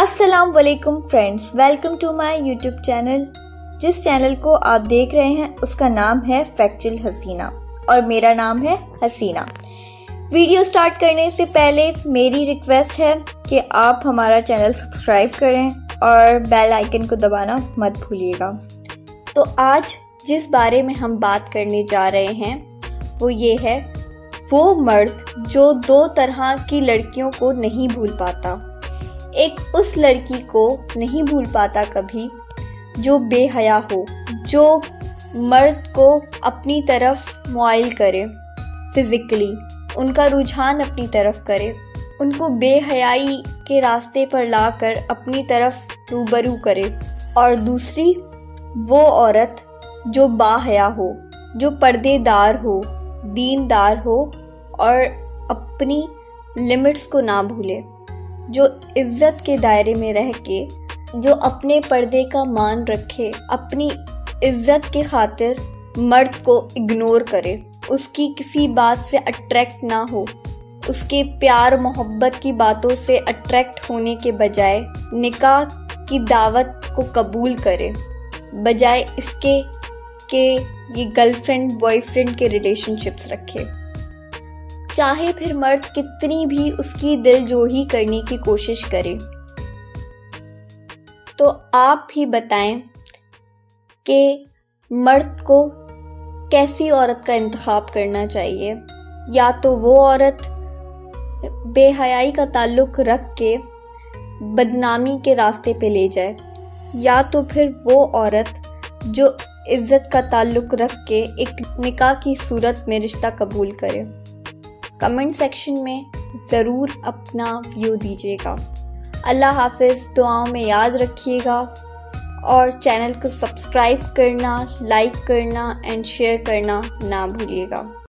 अस्सलाम वालेकुम friends, welcome to my YouTube channel. जिस चैनल को आप देख रहे हैं उसका नाम है फैक्चुअल हसीना और मेरा नाम है हसीना। वीडियो स्टार्ट करने से पहले मेरी रिक्वेस्ट है कि आप हमारा चैनल सब्सक्राइब करें और बेल आइकन को दबाना मत भूलिएगा। तो आज जिस बारे में हम बात करने जा रहे हैं वो ये है, वो मर्द जो दो तरह की लड़कियों को नहीं भूल पाता। एक उस लड़की को नहीं भूल पाता कभी जो बेहया हो, जो मर्द को अपनी तरफ मुआइल करे, फिजिकली उनका रुझान अपनी तरफ करे, उनको बेहयाई के रास्ते पर लाकर अपनी तरफ रूबरू करे। और दूसरी वो औरत जो बाहया हो, जो पर्देदार हो, दीनदार हो और अपनी लिमिट्स को ना भूले, जो इज्जत के दायरे में रह के, जो अपने पर्दे का मान रखे, अपनी इज्जत के खातिर मर्द को इग्नोर करे, उसकी किसी बात से अट्रैक्ट ना हो, उसके प्यार मोहब्बत की बातों से अट्रैक्ट होने के बजाय निकाह की दावत को कबूल करे, बजाय इसके कि ये गर्लफ्रेंड बॉयफ्रेंड के रिलेशनशिप्स रखे। चाहे फिर मर्द कितनी भी उसकी दिलजोही करने की कोशिश करे। तो आप ही बताएं कि मर्द को कैसी औरत का इंतखाब करना चाहिए। या तो वो औरत बेहयाई का ताल्लुक रख के बदनामी के रास्ते पे ले जाए, या तो फिर वो औरत जो इज्जत का ताल्लुक रख के एक निकाह की सूरत में रिश्ता कबूल करे। कमेंट सेक्शन में ज़रूर अपना व्यू दीजिएगा। अल्लाह हाफिज़, दुआओं में याद रखिएगा और चैनल को सब्सक्राइब करना, लाइक करना एंड शेयर करना ना भूलिएगा।